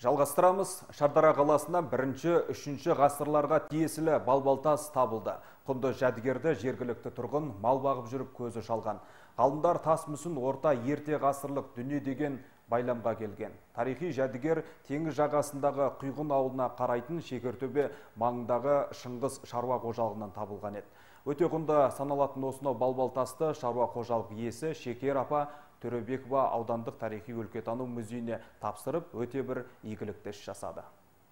Жалғастырамыз. Шардара қаласынан 1-3 ғасырларға тиесілі балбалтас табылды. Құнды жәдігерді жергілікті тұрғын мал бағып жүріп көзі шалған. Ғалымдар тас мүсін орта ерте ғасырлық дүние деген байламға келген. Тарихи жәдігер теңіз жағасындағы Құйғын ауылына қарайтын Шекертөбе маңындағы Шыңғыс шаруа қожалығынан табылған еді. Өте құнды саналатын осынау балбалтасты шаруа қожалық иесі Шекер апа Төребекова аудандық тарихи өлкетану музейіне тапсырып, өте бір игілікті іс жасады.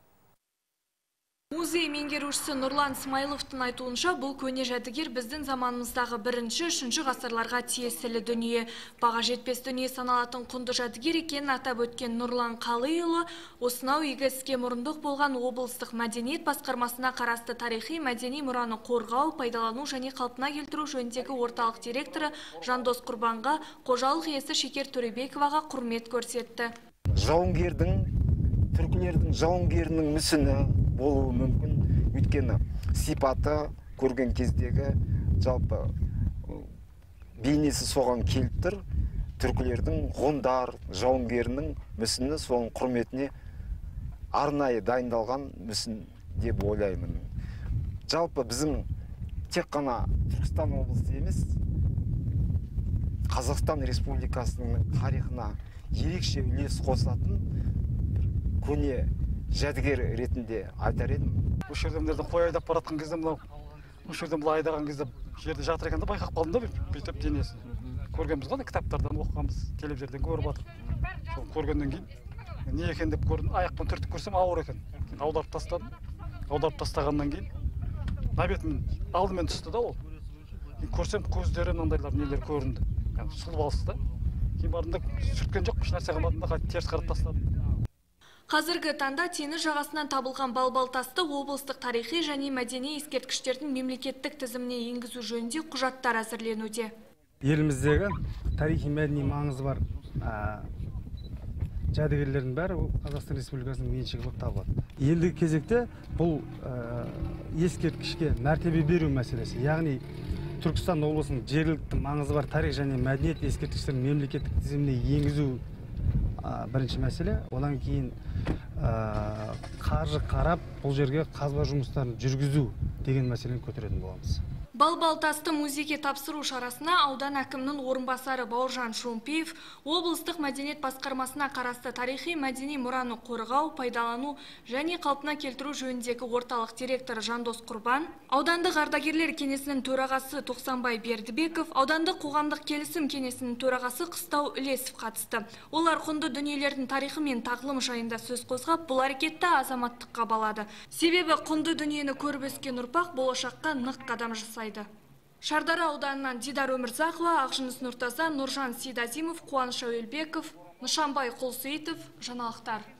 Музей меңгерушісі Нұрлан Смайловтың айтуынша, бұл көне жәдігер біздің заманымыздағы 1-3 ғасырларға тиесілі дүние. Баға жетпес дүние саналатын құнды жәдігер екенін атап өткен Нұрлан Қалыйұлы, осынау игі іске мұрындық болған облыстық мәдениет басқармасына қарасты тарихи мәдени мұраны қорғау, пайдалану және қалпына келтіру жөніндегі орталық директоры Жандос Құрбанға, қожалық иесі Шекер Төребековаға құрмет көрсетті. Түркілердің жауынгерінің мүсіні болуы мүмкін, өйткені сипаты көрген кездегі жалпы бейнесі соған келіп тұр. Түркілердің ғондар жауынгерінің мүсіні соның құрметіне арнайы дайындалған мүсін деп ойлаймын. Жалпы біздің тек қана Түркістан облысы емес, Қазақстан Республикасының тарихына ерекше үлес қосатын көне жәдігер ретінде айтар едім. Осы жерден қой айдап баратқан кезде, осы жерден бұл айдаған кезде жерде жатыр екен де байқап қалдым да, бүйтіп денесі. Көргенбіз ғой, кітаптардан оқығанбыз, телевизордан көріп жатыр. Сол көргеннен кейін не екен деп көрдім, аяқпен түртіп көрсем ауыр екен. Аударып тастадым. Аударып тастағаннан кейін нәбетім алдымен түсті да ол. Көрсем көздері мынандайлар нелер көрінді. Сұлып алысты да. Кейін бардым да сүрткен жоқ, ешнәрсе қылмадым да, теріс қарап тастадым. Қазіргі таңда теңіз жағасынан табылған балбалтасты облыстық тарихи және мәдени ескерткіштердің мемлекеттік тізіміне енгізу жөнінде құжаттар әзірленуде. Еліміздегі тарихи мәдени маңызы бар жәдігерлердің бәрі Қазақстан Республикасының меншігі болып табылады. Ендігі кезекте бұл ескерткішке мәртебе беру мәселесі, яғни Түркістан облысының жергілікті маңызы бар тарих және мәдениет ескерткіштерінің мемлекеттік тізіміне енгізу бірінші мәселе. Одан кейін қаржы қарап, бұл жерге қазба жұмыстарын жүргізу деген мәселені көтеретін боламыз. Балбалтасты музейге тапсыру шарасына аудан әкімнің орынбасары Бауыржан Шомпиев, облыстық мәдениет басқармасына қарасты тарихи мәдени мұраны қорғау, пайдалану және қалпына келтіру жөніндегі орталық директоры Жандос Құрбан, аудандық ардагерлер кеңесінің төрағасы Тоқсанбай Бердібеков, аудандық қоғамдық келісім кеңесінің төрағасы Қыстау Үлесов қатысты. Олар құнды дүниелердің тарихы мен тағылым жайында сөз қозғап, бұл әрекетті азаматтыққа балады. Себебі құнды дүниені көріп өскен ұрпақ болашаққа нық қадам жасайды. Шардара ауданынан Дидар Өмірзақова, Ақжыныс Нұртаза, Нұржан Сейдазимов, Қуаныш Әуелбеков, Нышанбай Құлсейітов, жаңалықтар.